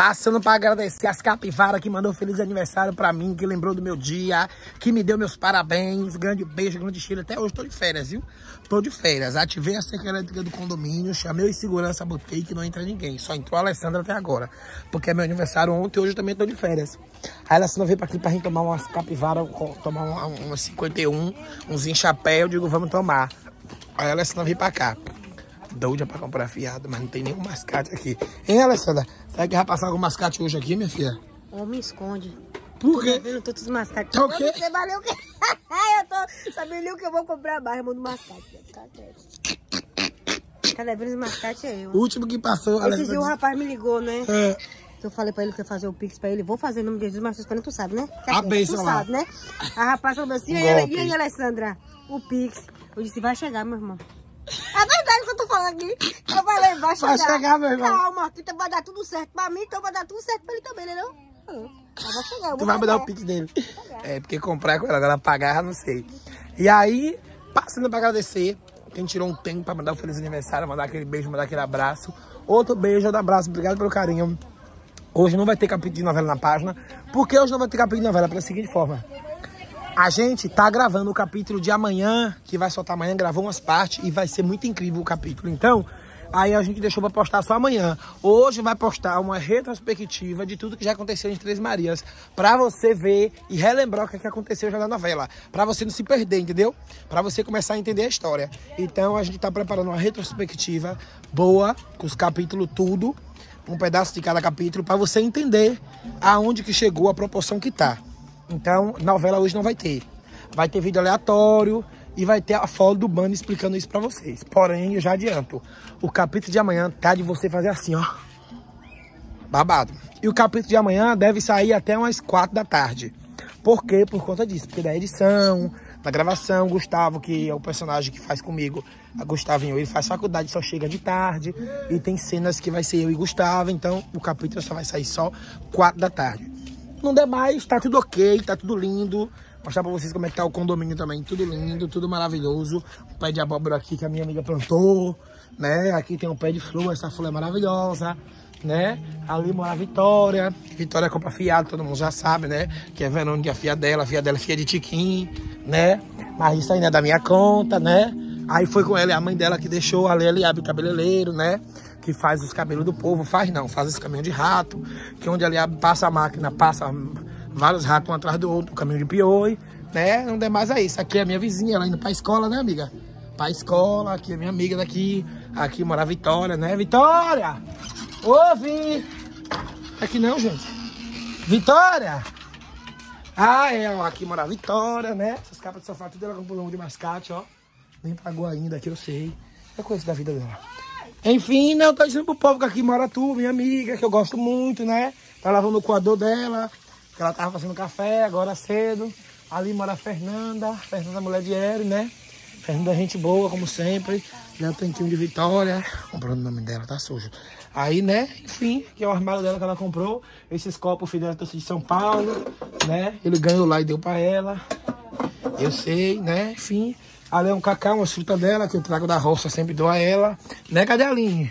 Passando pra agradecer as capivaras que mandou feliz aniversário pra mim, que lembrou do meu dia, que me deu meus parabéns. Grande beijo, grande cheiro. Até hoje tô de férias, viu? Tô de férias. Ativei a cerca elétrica do condomínio, chamei o segurança, botei que não entra ninguém. Só entrou a Alessandra até agora. Porque é meu aniversário ontem e hoje eu também tô de férias. A Alessandra veio pra aqui pra gente tomar umas capivaras, tomar umas 51, uns em chapéu. Eu digo, vamos tomar. Aí a Alessandra veio pra cá. Doida pra comprar fiado, mas não tem nenhum mascate aqui. Hein, Alessandra? Será que vai passar algum mascate hoje aqui, minha filha? Homem, esconde. Por quê? Eu tô todos mascates. Tá o quê? Você valeu o quê? Eu tô sabendo que eu vou comprar mais, irmão, do mascate. Cada vez o mascate é eu. O último que passou, Esse dia o rapaz me ligou, né? É. Eu falei pra ele que ia fazer o Pix pra ele. Vou fazer em nome de Jesus, mas vocês tu sabe, né? A benção tu lá. sabe, né? A rapaz falou assim, e aí, Alessandra? O Pix. Eu disse, vai chegar, meu irmão. É verdade que eu tô falando aqui. Eu falei, vai chegar. Vai chegar, meu irmão. Calma, que vai dar tudo certo pra mim, então vai dar tudo certo pra ele também, né não? Mas vai chegar, Tu vai me dar o Pix dele. É, porque comprar com ela, agora pagar, não sei. E aí, passando pra agradecer, quem tirou um tempo pra mandar um feliz aniversário, mandar aquele beijo, mandar aquele abraço. Outro beijo, outro abraço, obrigado pelo carinho. Hoje não vai ter capítulo de novela na página. Por que hoje não vai ter capítulo de novela? Pela seguinte forma. A gente tá gravando o capítulo de amanhã, que vai soltar amanhã, gravou umas partes e vai ser muito incrível o capítulo. Então, aí a gente deixou pra postar só amanhã. Hoje vai postar uma retrospectiva de tudo que já aconteceu em Três Marias, pra você ver e relembrar o que aconteceu já na novela. Pra você não se perder, entendeu? Pra você começar a entender a história. Então, a gente tá preparando uma retrospectiva boa, com os capítulos tudo, um pedaço de cada capítulo, pra você entender aonde que chegou, a proporção que tá. Então, novela hoje não vai ter. Vai ter vídeo aleatório e vai ter a foto do Bando explicando isso pra vocês. Porém, eu já adianto. O capítulo de amanhã tá de você fazer assim, ó. Babado. E o capítulo de amanhã deve sair até umas 4 da tarde. Por quê? Por conta disso. Porque da edição, da gravação, Gustavo, que é o personagem que faz comigo, a Gustavinho, ele faz faculdade, só chega de tarde. E tem cenas que vai ser eu e Gustavo. Então, o capítulo só vai sair só 4 da tarde. Não der mais, tá tudo ok, tá tudo lindo. Mostrar pra vocês como é que tá o condomínio também. Tudo lindo, tudo maravilhoso. Um pé de abóbora aqui que a minha amiga plantou, né? Aqui tem um pé de flor, essa flor é maravilhosa, né? Ali mora a Vitória. Vitória compra fiado, todo mundo já sabe, né? Que é Verônica, a filha dela é filha de Tiquinho, né? Mas isso aí não é da minha conta, né? Aí foi com ela e a mãe dela que deixou a Lele abre o cabeleireiro, né? Que faz os cabelos do povo, faz os caminhos de rato, que onde ali passa a máquina, passa vários ratos um atrás do outro, o caminho de pioi, né? Não der mais a isso. Aqui é a minha vizinha, ela indo pra escola, né, amiga? Pra escola, aqui é minha amiga daqui, aqui mora a Vitória, né? Vitória! Ouve! Aqui não, gente. Vitória! Ah, é, ó, aqui mora a Vitória, né? Essas capas de sofá, tudo ela comprou de mascate, ó. Nem pagou ainda, aqui eu sei. É coisa da vida dela. Enfim, né, eu tô dizendo pro povo que aqui mora tu, minha amiga, que eu gosto muito, né? Tá lavando o coador dela, que ela tava fazendo café agora cedo. Ali mora a Fernanda, mulher de Eri, né? Fernanda é gente boa, como sempre. Né, o tanquinho de Vitória. Comprando o nome dela, tá sujo. Aí, né, enfim, que é o armário dela que ela comprou. Esses copos, o filho dela trouxe de São Paulo, né? Ele ganhou lá e deu pra ela. Eu sei, né? Enfim. Ali é um cacau, uma fruta dela, que eu trago da roça, sempre dou a ela. Né, cadê a Aline?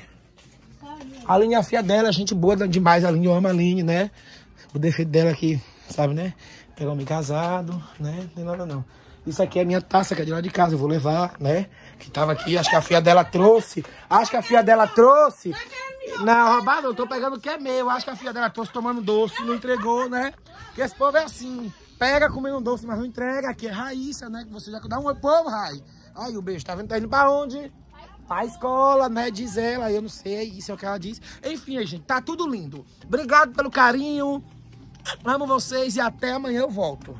A Aline é a filha dela, gente boa demais, a Aline, eu amo a Aline, né? O defeito dela aqui, sabe, né? Pegou homem casado, né? Não tem nada não. Isso aqui é a minha taça, que é de lá de casa, eu vou levar, né? Que tava aqui, acho que a filha dela trouxe. Não, roubado, eu tô pegando o que é meu. Acho que a filha dela trouxe tomando doce, não entregou, né? Porque esse povo é assim. Pega comendo um doce, mas não entrega. Aqui é Raíssa, né? Que você já dá um oi, povo, Rai. Aí o beijo, tá vendo? Tá indo pra onde? Pra escola, né? Diz ela, eu não sei, isso é o que ela diz. Enfim, gente, tá tudo lindo. Obrigado pelo carinho. Amo vocês e até amanhã eu volto.